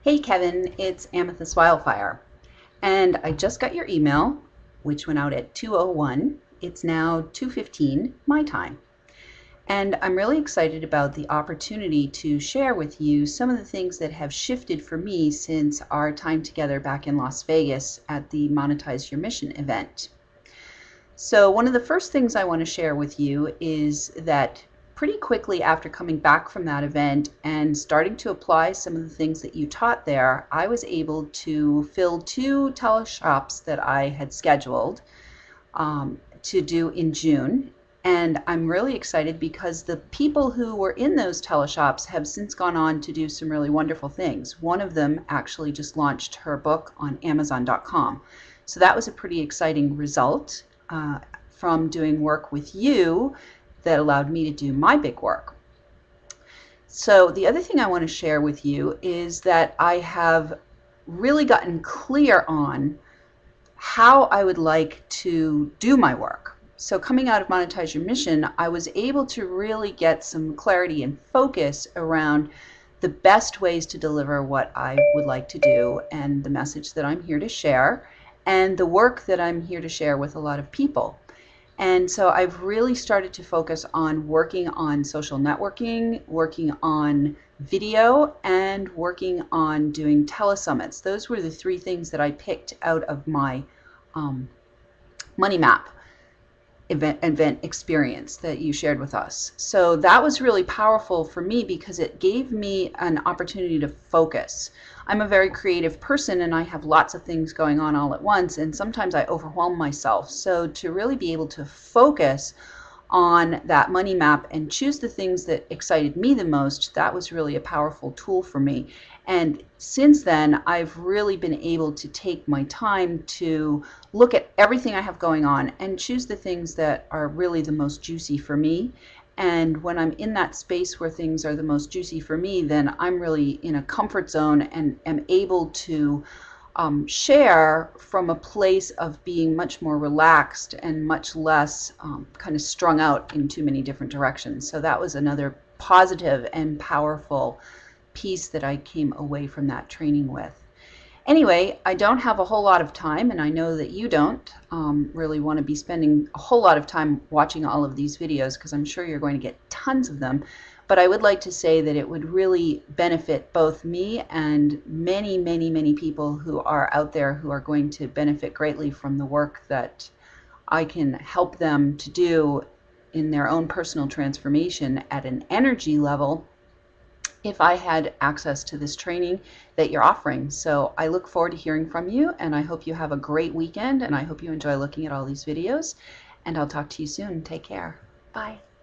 Hey Kevin, it's Amethyst Wildfire, and I just got your email, which went out at 2:01. It's now 2:15 my time, and I'm really excited about the opportunity to share with you some of the things that have shifted for me since our time together back in Las Vegas at the Monetize Your Mission event. So one of the first things I want to share with you is that pretty quickly after coming back from that event and starting to apply some of the things that you taught there, I was able to fill two teleshops that I had scheduled to do in June. And I'm really excited because the people who were in those teleshops have since gone on to do some really wonderful things. One of them actually just launched her book on Amazon.com. So that was a pretty exciting result from doing work with you that allowed me to do my big work. So the other thing I want to share with you is that I have really gotten clear on how I would like to do my work. So coming out of Monetize Your Mission, I was able to really get some clarity and focus around the best ways to deliver what I would like to do and the message that I'm here to share and the work that I'm here to share with a lot of people. And so I've really started to focus on working on social networking, working on video, and working on doing telesummits. Those were the three things that I picked out of my Money Map event experience that you shared with us. So that was really powerful for me because it gave me an opportunity to focus. I'm a very creative person and I have lots of things going on all at once, and sometimes I overwhelm myself. So to really be able to focus on that money map and choose the things that excited me the most, that was really a powerful tool for me. And since then, I've really been able to take my time to look at everything I have going on and choose the things that are really the most juicy for me. And when I'm in that space where things are the most juicy for me, then I'm really in a comfort zone and am able to share from a place of being much more relaxed and much less kind of strung out in too many different directions. So that was another positive and powerful piece that I came away from that training with. Anyway, I don't have a whole lot of time, and I know that you don't really want to be spending a whole lot of time watching all of these videos because I'm sure you're going to get tons of them. But I would like to say that it would really benefit both me and many, many, many people who are out there who are going to benefit greatly from the work that I can help them to do in their own personal transformation at an energy level if I had access to this training that you're offering. So I look forward to hearing from you, and I hope you have a great weekend, and I hope you enjoy looking at all these videos, and I'll talk to you soon. Take care. Bye.